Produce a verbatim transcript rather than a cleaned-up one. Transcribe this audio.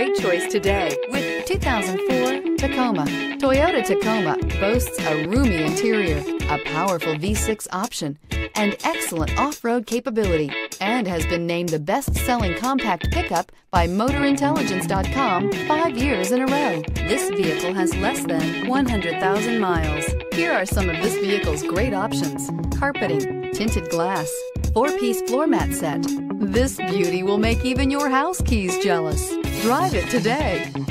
great choice today with two thousand four Tacoma. Toyota Tacoma boasts a roomy interior, a powerful V six option, and excellent off-road capability, and has been named the best-selling compact pickup by Motor Intelligence dot com five years in a row. This vehicle has less than one hundred thousand miles. Here are some of this vehicle's great options: carpeting, tinted glass, four-piece floor mat set. This beauty will make even your house keys jealous. Drive it today.